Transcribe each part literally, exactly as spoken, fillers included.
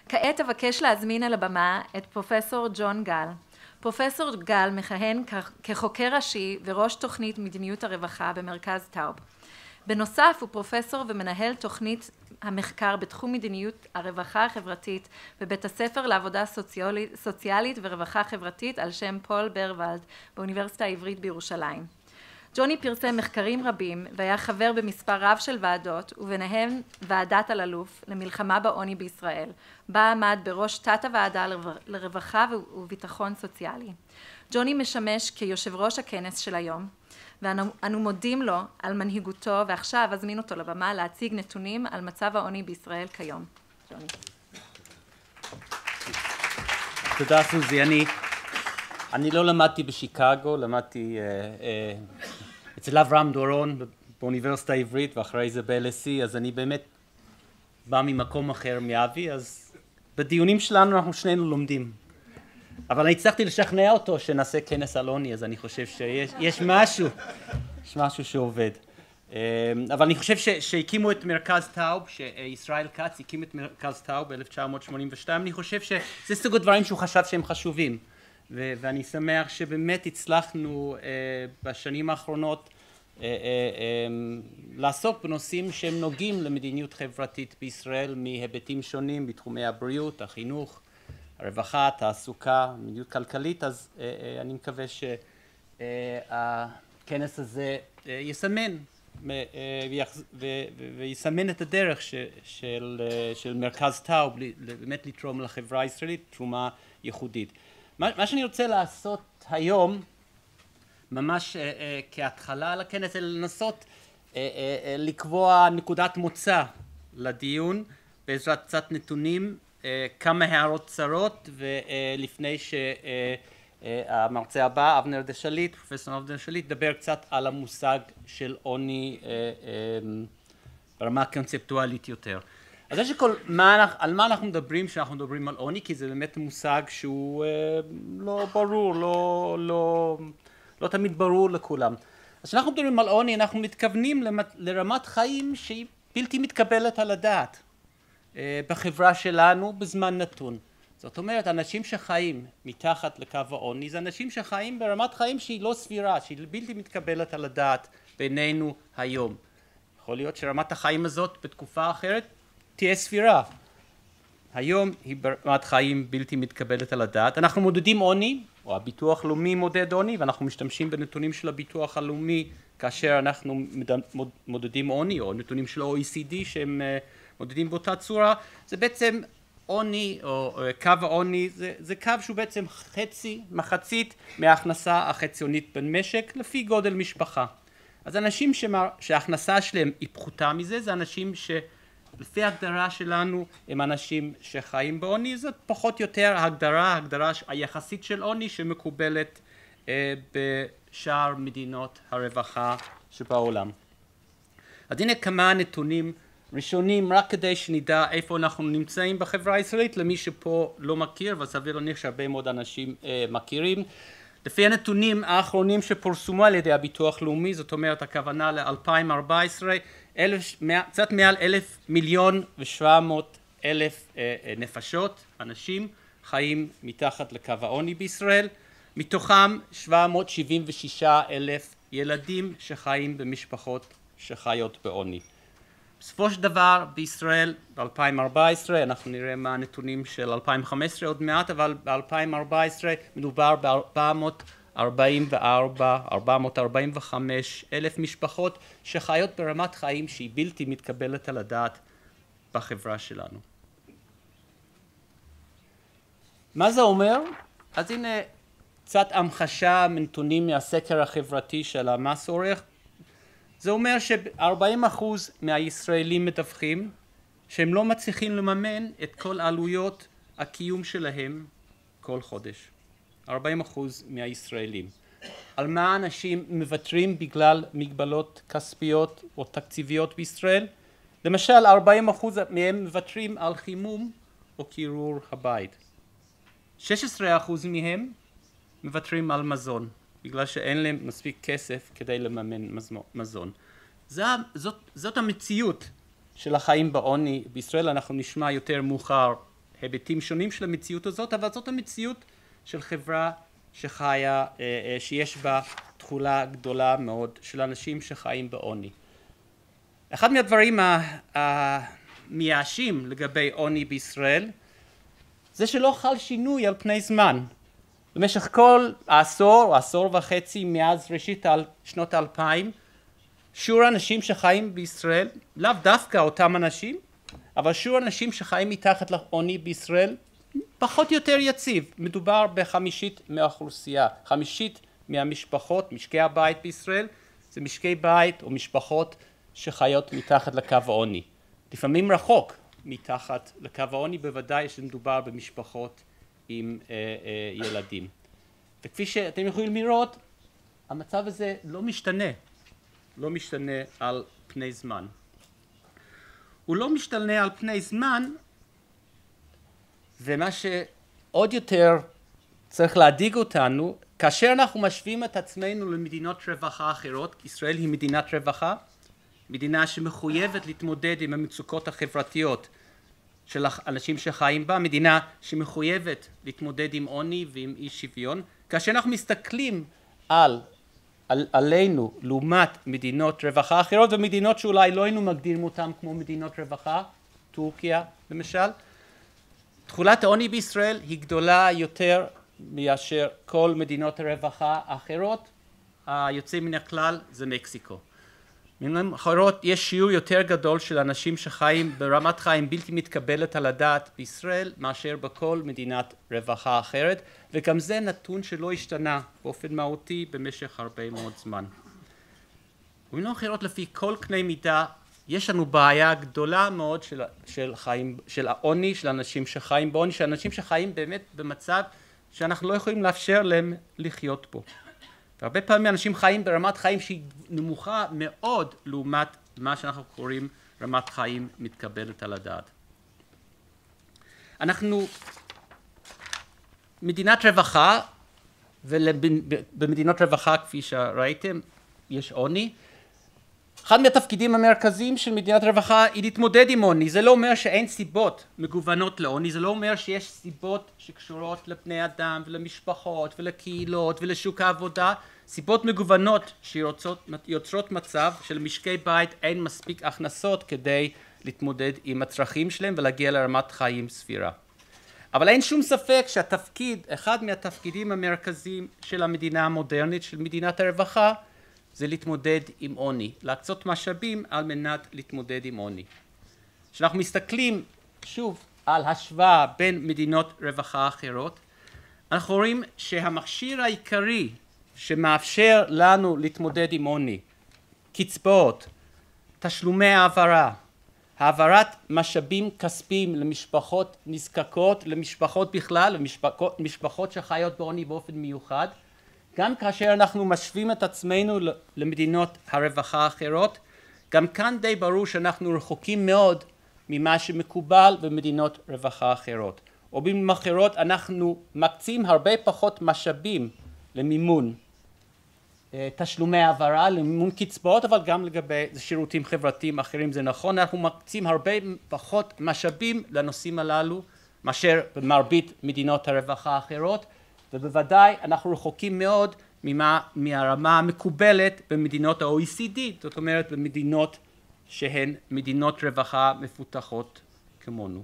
כעת אבקש להזמין על הבמה את פרופסור ג'ון גל. פרופסור גל מכהן כחוקר ראשי וראש תוכנית מדיניות הרווחה במרכז טאוב. בנוסף הוא פרופסור ומנהל תוכנית המחקר בתחום מדיניות הרווחה החברתית בבית הספר לעבודה סוציאלית ורווחה חברתית על שם פול ברוולד באוניברסיטה העברית בירושלים. ג'וני פרסם מחקרים רבים והיה חבר במספר רב של ועדות וביניהם ועדת אלאלוף למלחמה בעוני בישראל, בה עמד בראש תת הוועדה לרווחה וביטחון סוציאלי. ג'וני משמש כיושב ראש הכנס של היום ואנו מודים לו על מנהיגותו, ועכשיו אזמין אותו לבמה להציג נתונים על מצב העוני בישראל כיום. ג'וני. תודה סוזי. אני, אני לא למדתי בשיקגו, למדתי uh, uh, אצל אברהם דורון באוניברסיטה העברית ואחרי זה ב-אל אס אי, אז אני באמת בא ממקום אחר מאבי, אז בדיונים שלנו אנחנו שנינו לומדים. אבל אני הצלחתי לשכנע אותו שנעשה כנס על עוני, אז אני חושב שיש יש משהו, יש משהו שעובד. אבל אני חושב ש, שהקימו את מרכז טאוב, שישראל כץ הקים את מרכז טאוב ב-אלף תשע מאות שמונים ושתיים, אני חושב שזה סוג הדברים שהוא חשב שהם חשובים. ו- ואני שמח שבאמת הצלחנו בשנים האחרונות לעסוק בנושאים שהם נוגעים למדיניות חברתית בישראל מהיבטים שונים בתחומי הבריאות, החינוך, הרווחה, התעסוקה, מדיניות כלכלית, אז אה, אה, אני מקווה שהכנס הזה אה, יסמן אה, ו- ו- ויסמן את הדרך ש- של, אה, של מרכז טאוב באמת לתרום לחברה הישראלית תרומה ייחודית. מה, מה שאני רוצה לעשות היום, ממש אה, אה, כהתחלה על הכנס, זה לנסות אה, אה, לקבוע נקודת מוצא לדיון בעזרת קצת נתונים, כמה הערות קצרות, ולפני שהמרצה הבא, אבנר דשליט, פרופסור אבנר דשליט, ידבר קצת על המושג של עוני ברמה קונספטואלית יותר. אז יש כל, מה, על מה אנחנו מדברים כשאנחנו מדברים על עוני? כי זה באמת מושג שהוא לא ברור, לא, לא, לא תמיד ברור לכולם. אז כשאנחנו מדברים על עוני, אנחנו מתכוונים לרמת חיים שהיא בלתי מתקבלת על הדעת בחברה שלנו בזמן נתון. זאת אומרת, אנשים שחיים מתחת לקו העוני, זה אנשים שחיים ברמת חיים שהיא לא סבירה, שהיא בלתי מתקבלת על הדעת בינינו היום. יכול להיות שרמת החיים הזאת בתקופה אחרת תהיה סבירה. היום היא ברמת חיים בלתי מתקבלת על הדעת. אנחנו מודדים עוני, או הביטוח הלאומי מודד עוני, ואנחנו משתמשים בנתונים של הביטוח הלאומי כאשר אנחנו מודדים עוני, או נתונים של ה-או אי סי די שהם מודדים באותה צורה. זה בעצם עוני, או קו העוני, זה, זה קו שהוא בעצם חצי, מחצית מההכנסה החציונית במשק לפי גודל משפחה. אז אנשים שמה, שההכנסה שלהם היא פחותה מזה, זה אנשים שלפי ההגדרה שלנו הם אנשים שחיים בעוני. זאת פחות או יותר ההגדרה, ההגדרה היחסית של עוני שמקובלת אה, בשאר מדינות הרווחה שבעולם. אז הנה כמה נתונים ראשונים, רק כדי שנדע איפה אנחנו נמצאים בחברה הישראלית, למי שפה לא מכיר, וסביר להניח שהרבה מאוד אנשים אה, מכירים. לפי הנתונים האחרונים שפורסמו על ידי הביטוח לאומי, זאת אומרת הכוונה ל-אלפיים וארבע עשרה, אלף, קצת מעל אלף מיליון ושבע מאות אלף אה, אה, נפשות, אנשים חיים מתחת לקו העוני בישראל, מתוכם שבע מאות שבעים ושישה אלף ילדים שחיים במשפחות שחיות בעוני. בסופו של דבר בישראל ב-אלפיים וארבע עשרה, אנחנו נראה מה הנתונים של אלפיים וחמש עשרה עוד מעט, אבל ב-אלפיים וארבע עשרה מדובר ב-ארבע מאות ארבעים וארבע, ארבע מאות ארבעים וחמש אלף משפחות שחיות ברמת חיים שהיא בלתי מתקבלת על הדעת בחברה שלנו. מה זה אומר? אז הנה קצת המחשה מנתונים מהסקר החברתי של המס עורך. זה אומר ש-ארבעים אחוז מהישראלים מדווחים שהם לא מצליחים לממן את כל עלויות הקיום שלהם כל חודש. ארבעים אחוז מהישראלים. על מה אנשים מוותרים בגלל מגבלות כספיות או תקציביות בישראל? למשל, ארבעים אחוז מהם מוותרים על חימום או קירור הבית. שש עשרה אחוז מהם מוותרים על מזון, בגלל שאין להם מספיק כסף כדי לממן מזון. זאת, זאת המציאות של החיים בעוני בישראל. אנחנו נשמע יותר מאוחר היבטים שונים של המציאות הזאת, אבל זאת המציאות של חברה שחיה, שיש בה תחולה גדולה מאוד של אנשים שחיים בעוני. אחד מהדברים המייאשים לגבי עוני בישראל זה שלא חל שינוי על פני זמן. במשך כל העשור, עשור וחצי מאז ראשית שנות האלפיים, שיעור האנשים שחיים בישראל, לאו דווקא אותם אנשים, אבל שיעור האנשים שחיים מתחת לעוני בישראל פחות או יותר יציב. מדובר בחמישית מהאוכלוסייה, חמישית מהמשפחות, משקי הבית בישראל, זה משקי בית או משפחות שחיות מתחת לקו העוני. לפעמים רחוק מתחת לקו העוני, בוודאי שמדובר במשפחות עם אה, אה, ילדים. וכפי שאתם יכולים לראות, המצב הזה לא משתנה, לא משתנה על פני זמן. הוא לא משתנה על פני זמן, ומה שעוד יותר צריך להדאיג אותנו, כאשר אנחנו משווים את עצמנו למדינות רווחה אחרות, ישראל היא מדינת רווחה, מדינה שמחויבת להתמודד עם המצוקות החברתיות של אנשים שחיים בה, מדינה שמחויבת להתמודד עם עוני ועם אי שוויון. כאשר אנחנו מסתכלים על, על, עלינו לעומת מדינות רווחה אחרות, ומדינות שאולי לא היינו מגדירים אותן כמו מדינות רווחה, טורקיה למשל, תחולת העוני בישראל היא גדולה יותר מאשר כל מדינות הרווחה האחרות. היוצא מן הכלל זה מקסיקו. במילים אחרות, יש שיעור יותר גדול של אנשים שחיים ברמת חיים בלתי מתקבלת על הדעת בישראל מאשר בכל מדינת רווחה אחרת, וגם זה נתון שלא השתנה באופן מהותי במשך הרבה מאוד זמן. במילים אחרות, לפי כל קנה מידה יש לנו בעיה גדולה מאוד של, של, חיים, של העוני, של אנשים שחיים בעוני, של אנשים שחיים באמת במצב שאנחנו לא יכולים לאפשר להם לחיות פה. והרבה פעמים אנשים חיים ברמת חיים שהיא נמוכה מאוד לעומת מה שאנחנו קוראים רמת חיים מתקבלת על הדעת. אנחנו מדינת רווחה, ובמדינות רווחה כפי שראיתם יש עוני. אחד מהתפקידים המרכזיים של מדינת רווחה היא להתמודד עם עוני. זה לא אומר שאין סיבות מגוונות לעוני, זה לא אומר שיש סיבות שקשורות לבני אדם ולמשפחות ולקהילות ולשוק העבודה, סיבות מגוונות שיוצרות מצב שלמשקי בית אין מספיק הכנסות כדי להתמודד עם הצרכים שלהם ולהגיע לרמת חיים סבירה. אבל אין שום ספק שהתפקיד, אחד מהתפקידים המרכזיים של המדינה המודרנית, של מדינת הרווחה, זה להתמודד עם עוני, להקצות משאבים על מנת להתמודד עם עוני. כשאנחנו מסתכלים שוב על השוואה בין מדינות רווחה אחרות, אנחנו רואים שהמכשיר העיקרי שמאפשר לנו להתמודד עם עוני, קצבאות, תשלומי העברה, העברת משאבים כספיים למשפחות נזקקות, למשפחות בכלל, למשפחות משפחות שחיות בעוני באופן מיוחד, גם כאשר אנחנו משווים את עצמנו למדינות הרווחה האחרות, גם כאן די ברור שאנחנו רחוקים מאוד ממה שמקובל במדינות רווחה אחרות. או במילים אחרות, אנחנו מקצים הרבה פחות משאבים למימון תשלומי העברה, למימון קצבאות, אבל גם לגבי שירותים חברתיים אחרים זה נכון. אנחנו מקצים הרבה פחות משאבים לנושאים הללו מאשר במרבית מדינות הרווחה האחרות, ובוודאי אנחנו רחוקים מאוד ממה, מהרמה המקובלת במדינות ה-או אי סי די, זאת אומרת במדינות שהן מדינות רווחה מפותחות כמונו.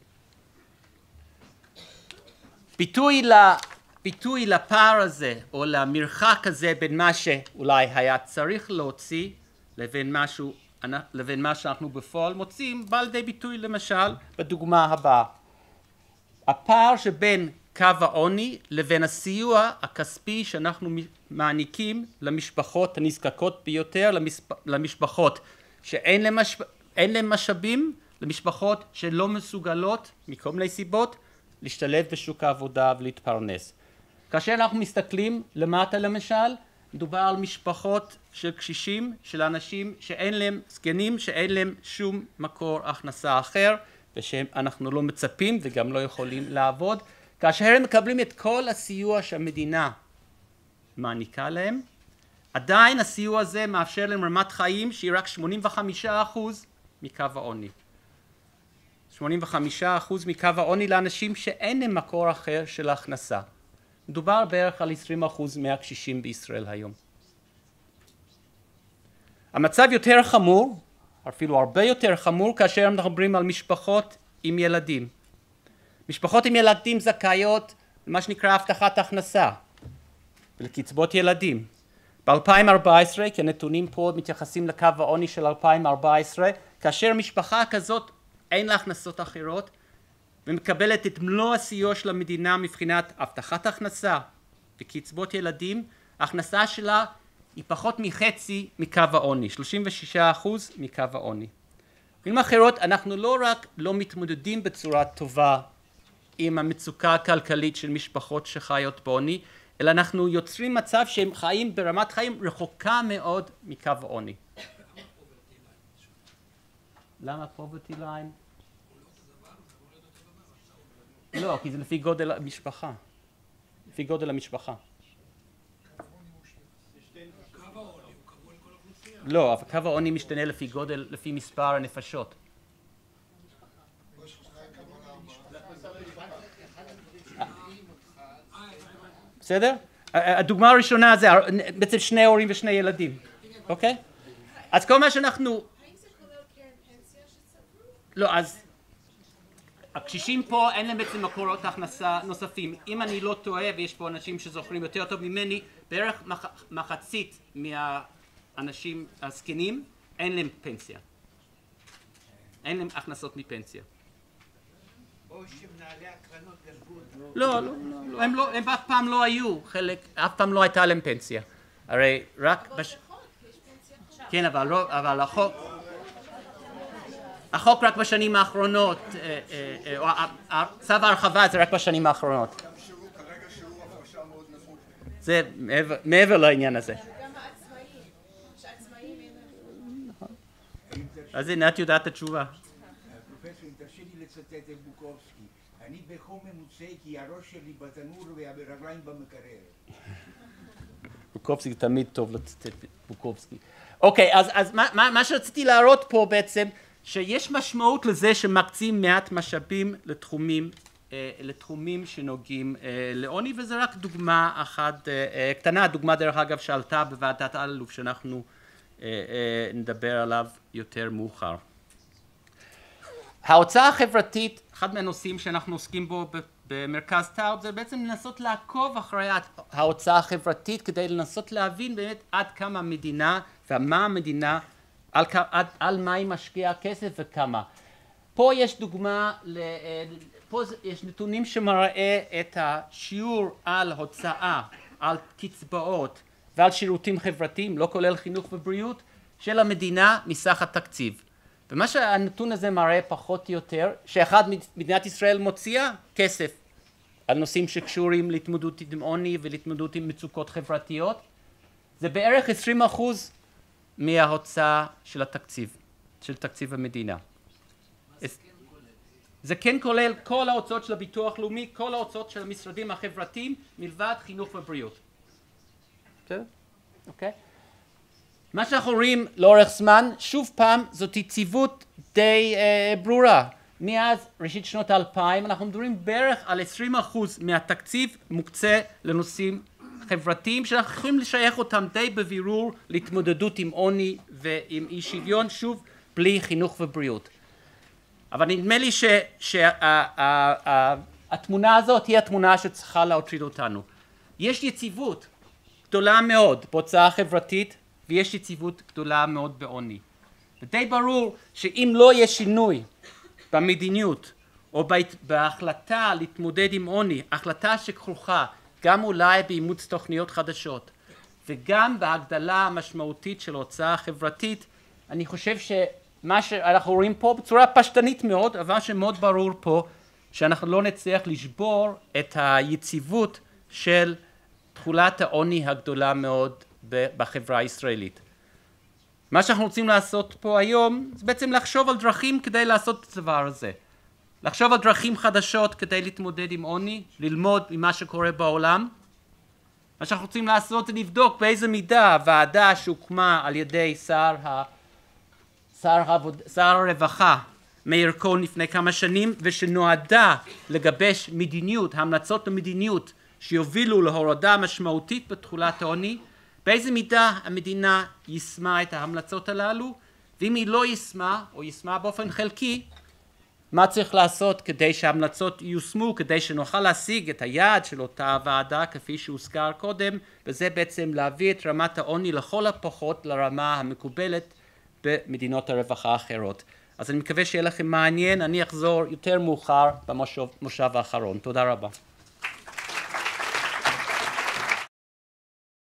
ביטוי, לה, ביטוי לפער הזה או למרחק הזה בין מה שאולי היה צריך להוציא לבין, משהו, לבין מה שאנחנו בפועל מוצאים, בא לידי ביטוי למשל בדוגמה הבאה. הפער שבין קו העוני לבין הסיוע הכספי שאנחנו מעניקים למשפחות הנזקקות ביותר, למשפחות שאין להם, מש... להם משאבים, למשפחות שלא מסוגלות מכל מיני סיבות להשתלב בשוק העבודה ולהתפרנס. כאשר אנחנו מסתכלים למטה למשל, מדובר על משפחות של קשישים, של אנשים שאין להם, זקנים שאין להם שום מקור הכנסה אחר, ושאנחנו לא מצפים וגם לא יכולים לעבוד, כאשר הם מקבלים את כל הסיוע שהמדינה מעניקה להם, עדיין הסיוע הזה מאפשר להם רמת חיים שהיא רק שמונים וחמישה אחוז מקו העוני. שמונים וחמישה אחוז מקו העוני לאנשים שאין להם מקור אחר של הכנסה. מדובר בערך על עשרים אחוז מהקשישים בישראל היום. המצב יותר חמור, אפילו הרבה יותר חמור, כאשר אנחנו מדברים על משפחות עם ילדים. משפחות עם ילדים זכאיות למה שנקרא הבטחת הכנסה ולקצבות ילדים. ב-אלפיים וארבע עשרה, כי הנתונים פה מתייחסים לקו העוני של אלפיים וארבע עשרה, כאשר משפחה כזאת אין לה הכנסות אחרות ומקבלת את מלוא הסיוע של המדינה מבחינת הבטחת הכנסה וקצבות ילדים, ההכנסה שלה היא פחות מחצי מקו העוני, שלושים ושישה אחוז מקו העוני. במילים אחרות, אנחנו לא רק לא מתמודדים בצורה טובה עם המצוקה הכלכלית של משפחות שחיות בעוני, אלא אנחנו יוצרים מצב שהם חיים ברמת חיים רחוקה מאוד מקו העוני. למה poverty line? לא, כי זה לפי גודל המשפחה. לפי גודל המשפחה. לא, אבל קו העוני משתנה לפי גודל, לפי מספר הנפשות. בסדר? הדוגמה הראשונה זה בעצם שני הורים ושני ילדים, אוקיי? אז כל מה שאנחנו... האם זה כולל קרן פנסיה שצברו? לא, אז הקשישים פה אין להם בעצם מקורות הכנסה נוספים. אם אני לא טועה, ויש פה אנשים שזוכרים יותר טוב ממני, בערך מחצית מהאנשים הזקנים אין להם פנסיה. אין להם הכנסות מפנסיה. או שמנהלי הקרנות גנבו אותו. לא, לא, לא, הם לא, הם אף פעם לא היו חלק, אף פעם לא הייתה להם פנסיה. הרי רק... אבל בש... בחוק יש פנסיה עכשיו. כן, אבל, לא, אבל החוק... החוק רק בשנים האחרונות, או צו ההרחבה זה רק בשנים האחרונות. זה מעבר לעניין הזה. גם העצמאים, שהעצמאים אין... אז הנה, את יודעת את התשובה. פרופסור, אם תרשה לי לצטט את בוקובסקי, אני בחום ממוצע כי הראש שלי בתנור והרגליים במקרר. בוקובסקי תמיד טוב לצטט בוקובסקי. אוקיי, אז, אז מה, מה, מה שרציתי להראות פה בעצם, שיש משמעות לזה שמקצים מעט משאבים לתחומים, אה, לתחומים שנוגעים אה, לעוני, וזה רק דוגמה אחת אה, קטנה, דוגמה דרך אגב שעלתה בוועדת אלאלוף שאנחנו אה, אה, נדבר עליו יותר מאוחר. ההוצאה החברתית, אחד מהנושאים שאנחנו עוסקים בו במרכז טאוב, זה בעצם לנסות לעקוב אחרי ההוצאה החברתית כדי לנסות להבין באמת עד כמה המדינה ומה המדינה, על, על, על מה היא משקיעה כסף וכמה. פה יש דוגמה, פה יש נתונים שמראה את השיעור על הוצאה, על קצבאות ועל שירותים חברתיים, לא כולל חינוך ובריאות, של המדינה מסך התקציב. ומה שהנתון הזה מראה פחות או יותר, שאחד מדינת ישראל מוציאה כסף על נושאים שקשורים להתמודדות עם עוני ולהתמודדות עם מצוקות חברתיות, זה בערך עשרים אחוז מההוצאה של התקציב, של תקציב המדינה. זה כן כולל כל ההוצאות של הביטוח לאומי, כל ההוצאות של המשרדים החברתיים, מלבד חינוך ובריאות. בסדר? אוקיי? מה שאנחנו רואים לאורך זמן, שוב פעם, זאת יציבות די אה, ברורה. מאז ראשית שנות האלפיים אנחנו מדברים בערך על עשרים אחוז מהתקציב מוקצה לנושאים חברתיים שאנחנו יכולים לשייך אותם די בבירור להתמודדות עם עוני ועם אי שוויון, שוב בלי חינוך ובריאות. אבל נדמה לי שהתמונה הזאת היא התמונה שצריכה להטריד אותנו. יש יציבות גדולה מאוד בהוצאה החברתית ויש יציבות גדולה מאוד בעוני. ודי ברור שאם לא יהיה שינוי במדיניות או בהחלטה להתמודד עם עוני, החלטה שכרוכה גם אולי באימוץ תוכניות חדשות וגם בהגדלה המשמעותית של ההוצאה החברתית, אני חושב שמה שאנחנו רואים פה בצורה פשטנית מאוד, אבל שמאוד ברור פה שאנחנו לא נצליח לשבור את היציבות של תחולת העוני הגדולה מאוד בחברה הישראלית. מה שאנחנו רוצים לעשות פה היום זה בעצם לחשוב על דרכים כדי לעשות את הדבר הזה. לחשוב על דרכים חדשות כדי להתמודד עם עוני, ללמוד ממה שקורה בעולם. מה שאנחנו רוצים לעשות זה לבדוק באיזה מידה הוועדה שהוקמה על ידי שר, ה... שר, העבוד... שר הרווחה מאיר כהן לפני כמה שנים ושנועדה לגבש מדיניות, המלצות למדיניות שיובילו להורדה משמעותית בתחולת העוני, באיזה מידה המדינה יישמה את ההמלצות הללו, ואם היא לא יישמה או יישמה באופן חלקי, מה צריך לעשות כדי שההמלצות ייושמו, כדי שנוכל להשיג את היעד של אותה ועדה כפי שהוזכר קודם, וזה בעצם להביא את רמת העוני לכל הפחות לרמה המקובלת במדינות הרווחה האחרות. אז אני מקווה שיהיה לכם מעניין, אני אחזור יותר מאוחר במושב האחרון. תודה רבה.